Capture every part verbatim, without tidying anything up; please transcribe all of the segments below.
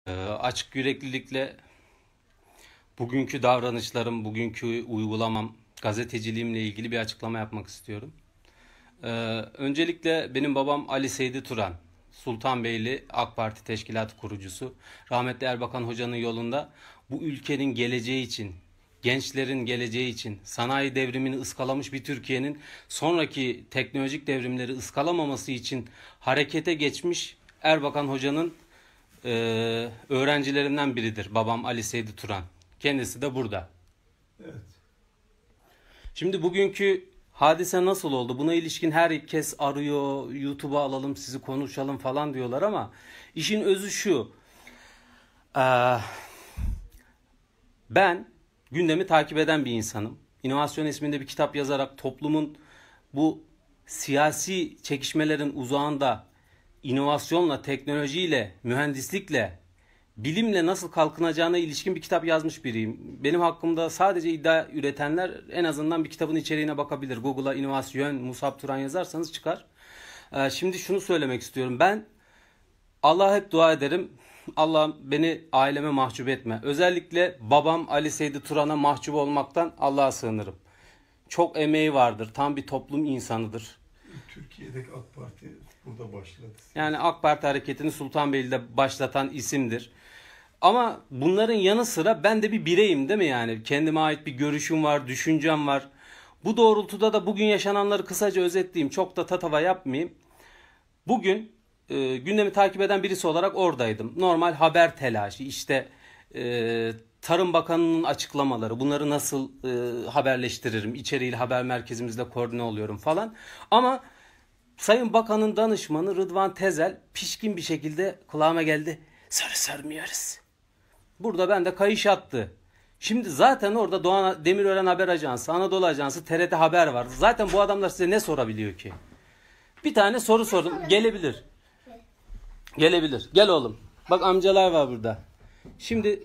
Ee, açık yüreklilikle bugünkü davranışlarım, bugünkü uygulamam, gazeteciliğimle ilgili bir açıklama yapmak istiyorum. Ee, öncelikle benim babam Ali Seydi Turan, Sultanbeyli AK Parti Teşkilatı kurucusu. Rahmetli Erbakan Hoca'nın yolunda bu ülkenin geleceği için, gençlerin geleceği için, sanayi devrimini ıskalamış bir Türkiye'nin sonraki teknolojik devrimleri ıskalamaması için harekete geçmiş Erbakan Hoca'nın e, öğrencilerinden biridir babam Ali Seydi Turan. Kendisi de burada. Evet. Şimdi bugünkü hadise nasıl oldu? Buna ilişkin herkes arıyor, YouTube'a alalım sizi konuşalım falan diyorlar ama işin özü şu. Ee, ben gündemi takip eden bir insanım. İnovasyon isminde bir kitap yazarak toplumun bu siyasi çekişmelerin uzağında inovasyonla, teknolojiyle, mühendislikle, bilimle nasıl kalkınacağına ilişkin bir kitap yazmış biriyim. Benim hakkımda sadece iddia üretenler en azından bir kitabın içeriğine bakabilir. Google'a inovasyon Musab Turan yazarsanız çıkar. Ee, şimdi şunu söylemek istiyorum. Ben Allah'a hep dua ederim. Allah beni aileme mahcup etme. Özellikle babam Ali Seydi Turan'a mahcup olmaktan Allah'a sığınırım. Çok emeği vardır. Tam bir toplum insanıdır. Türkiye'deki AK Parti burada başladı. Yani AK Parti hareketini Sultanbeyli'de başlatan isimdir. Ama bunların yanı sıra ben de bir bireyim değil mi yani? Kendime ait bir görüşüm var, düşüncem var. Bu doğrultuda da bugün yaşananları kısaca özetleyeyim. Çok da tatava yapmayayım. Bugün e, gündemi takip eden birisi olarak oradaydım. Normal haber telaşı, işte e, Tarım Bakanı'nın açıklamaları, bunları nasıl e, haberleştiririm, içeriğiyle haber merkezimizle koordine oluyorum falan. Ama Sayın Bakan'ın danışmanı Rıdvan Tezel pişkin bir şekilde kulağıma geldi. Soru sormuyoruz. Burada ben de kayış attı. Şimdi zaten orada Doğan Demirören Haber Ajansı, Anadolu Ajansı, T R T Haber var. Zaten bu adamlar size ne sorabiliyor ki? Bir tane soru sordum. Gelebilir. Gelebilir. Gel oğlum. Bak amcalar var burada. Şimdi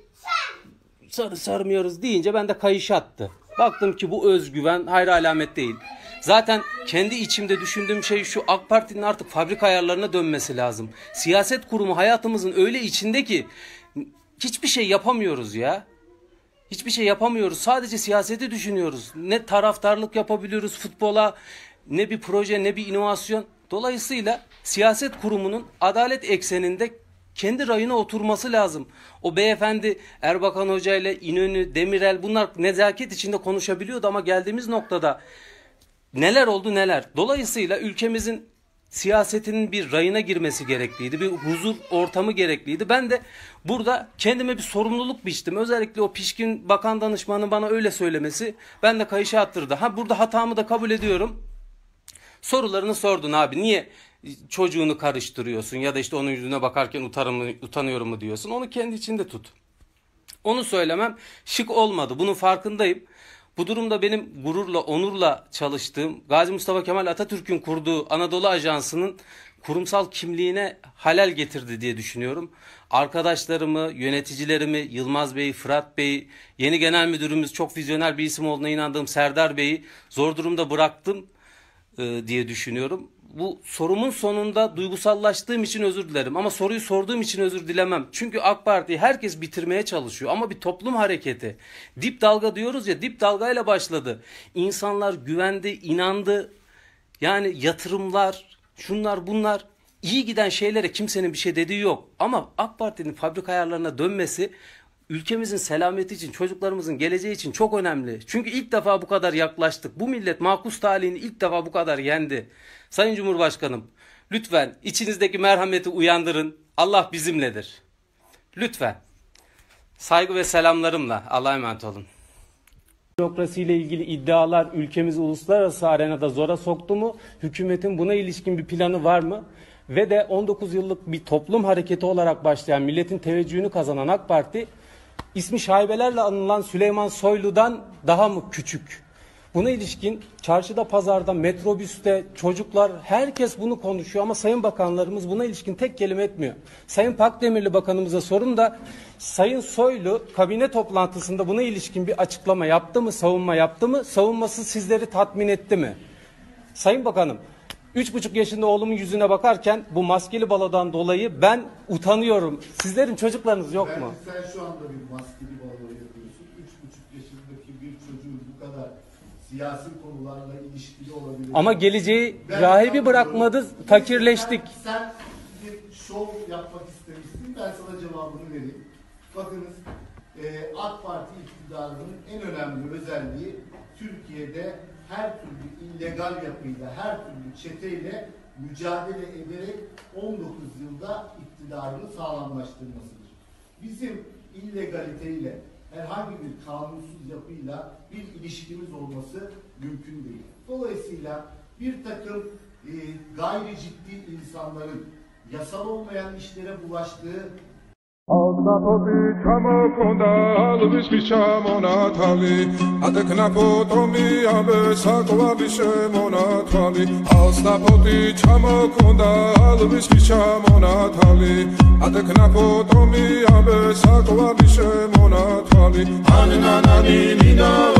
soru sormuyoruz deyince ben de kayış attı. Baktım ki bu özgüven hayra alamet değil. Zaten kendi içimde düşündüğüm şey şu: AK Parti'nin artık fabrika ayarlarına dönmesi lazım. Siyaset kurumu hayatımızın öyle içinde ki hiçbir şey yapamıyoruz ya. Hiçbir şey yapamıyoruz. Sadece siyaseti düşünüyoruz. Ne taraftarlık yapabiliyoruz futbola, ne bir proje, ne bir inovasyon. Dolayısıyla siyaset kurumunun adalet ekseninde kendi rayına oturması lazım. O beyefendi Erbakan Hoca ile İnönü, Demirel, bunlar nezaket içinde konuşabiliyordu ama geldiğimiz noktada neler oldu neler. Dolayısıyla ülkemizin siyasetinin bir rayına girmesi gerekliydi. Bir huzur ortamı gerekliydi. Ben de burada kendime bir sorumluluk biçtim. Özellikle o pişkin bakan danışmanın bana öyle söylemesi ben de kayışa attırdı. Ha, burada hatamı da kabul ediyorum. Sorularını sordun abi. Niye çocuğunu karıştırıyorsun ya da işte onun yüzüne bakarken utanırım, utanıyorum mu diyorsun. Onu kendi içinde tut. Onu söylemem şık olmadı. Bunun farkındayım. Bu durumda benim gururla, onurla çalıştığım, Gazi Mustafa Kemal Atatürk'ün kurduğu Anadolu Ajansı'nın kurumsal kimliğine halel getirdi diye düşünüyorum. Arkadaşlarımı, yöneticilerimi, Yılmaz Bey'i, Fırat Bey'i, yeni genel müdürümüz çok vizyoner bir isim olduğuna inandığım Serdar Bey'i zor durumda bıraktım e, diye düşünüyorum. Bu sorumun sonunda duygusallaştığım için özür dilerim. Ama soruyu sorduğum için özür dilemem. Çünkü AK Parti'yi herkes bitirmeye çalışıyor. Ama bir toplum hareketi. Dip dalga diyoruz ya, dip dalgayla başladı. İnsanlar güvendi, inandı. Yani yatırımlar, şunlar bunlar, iyi giden şeylere kimsenin bir şey dediği yok. Ama AK Parti'nin fabrika ayarlarına dönmesi ülkemizin selameti için, çocuklarımızın geleceği için çok önemli. Çünkü ilk defa bu kadar yaklaştık. Bu millet makus talihini ilk defa bu kadar yendi. Sayın Cumhurbaşkanım, lütfen içinizdeki merhameti uyandırın. Allah bizimledir. Lütfen. Saygı ve selamlarımla. Allah'a emanet olun. Bürokrasiyle ilgili iddialar ülkemizi uluslararası arenada zora soktu mu? Hükümetin buna ilişkin bir planı var mı? Ve de on dokuz yıllık bir toplum hareketi olarak başlayan, milletin teveccühünü kazanan AK Parti, ismi şaibelerle anılan Süleyman Soylu'dan daha mı küçük? Buna ilişkin çarşıda, pazarda, metrobüste, çocuklar, herkes bunu konuşuyor ama sayın bakanlarımız buna ilişkin tek kelime etmiyor. Sayın Pakdemirli bakanımıza sorun da Sayın Soylu kabine toplantısında buna ilişkin bir açıklama yaptı mı, savunma yaptı mı? Savunması sizleri tatmin etti mi? Sayın Bakanım, Üç buçuk yaşında oğlumun yüzüne bakarken bu maskeli balodan dolayı ben utanıyorum. Sizlerin çocuklarınız yok mu? Belki sen şu anda bir maskeli balo yapıyorsun. Üç buçuk yaşındaki bir çocuğun bu kadar siyasi konularla ilişkili olabilir. Ama geleceği Ben rahibi bırakmadı, fakirleştik. Sen, sen bir şov yapmak istemişsin. Ben sana cevabını vereyim. Bakınız e, AK Parti iktidarının en önemli özelliği Türkiye'de her türlü illegal yapıyla, her türlü çeteyle mücadele ederek on dokuz yılda iktidarını sağlamlaştırmasıdır. Bizim illegaliteyle, herhangi bir kanunsuz yapıyla bir ilişkimiz olması mümkün değil. Dolayısıyla bir takım e, gayri ciddi insanların yasal olmayan işlere bulaştığı Աստապոտի չամոքոնդալ վիշկի չամոնաթալի Ատեքնապոտոմի ամեսակովալի շեմոնաթալի Աստապոտի չամոքոնդալ վիշկի չամոնաթալի Ատեքնապոտոմի ամեսակովալի շեմոնաթալի Աննանանի նինա